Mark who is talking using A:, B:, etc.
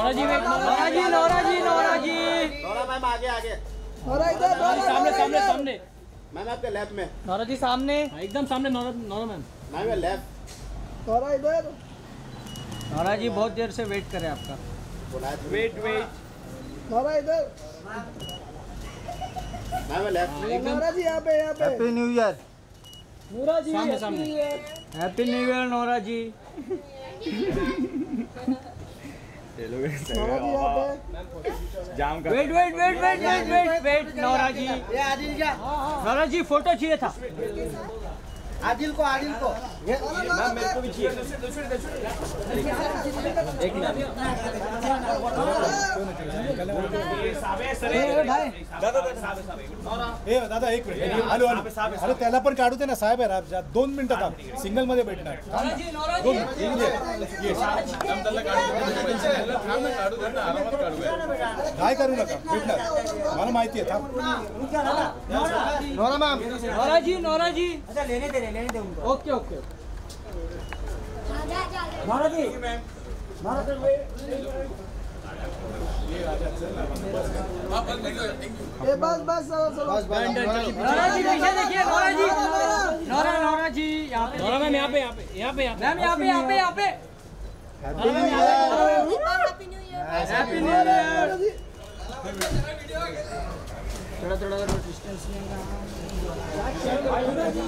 A: Naura ji wait, Naura ji, Naura ji, Naura ji,
B: Naura ma'am आगे आगे,
C: नौरा इधर,
A: सामने सामने सामने,
B: मैम आपके लेफ्ट में,
A: नौरा जी सामने, एकदम सामने, Naura Naura ma'am,
B: ma'am left,
C: Naura इधर,
A: नौरा जी बहुत देर से वेट कर रहे हैं आपका, वेट वेट,
C: नौरा इधर,
B: मैम लेफ्ट,
C: नौरा जी यहाँ पे, यहाँ पे,
D: happy new year.
C: Naura ji
A: सामने सामने, happy new year Naura ji.
C: Naura ji यहाँ पे,
D: जाम कर।
A: Wait wait wait wait wait wait wait, Naura ji,
C: ये आदिल क्या?
A: नौरा जी फोटो चाहिए था।
C: आदिल को, आदिल को,
D: मैम मेरे को भी चाहिए।
A: एक मिनट,
E: दादा एक मिनिट आलो आलो अरे त्याला पण काढू दे ना साहेब आहे 2 मिनिटं थांब सिंगल मध्ये भेटणार काय करू नका भेटणार मला माहिती आहे थांब
D: नौरा मैम,
A: नौरा जी, नौरा जी, अच्छा लेने दे उनको, ओके ओके, नौरा जी, नौरा जी,
C: ये बस बस
A: नौरा जी पीछे देखिए, नौरा जी, नौरा नौरा जी यहाँ पे, नौरा मैम यहाँ पे, यहाँ पे, यहाँ पे, मैम यहाँ पे, यहाँ पे, यहाँ पे,
D: happy new
A: happy new year. थोड़ा थोड़ा डिस्टेंस में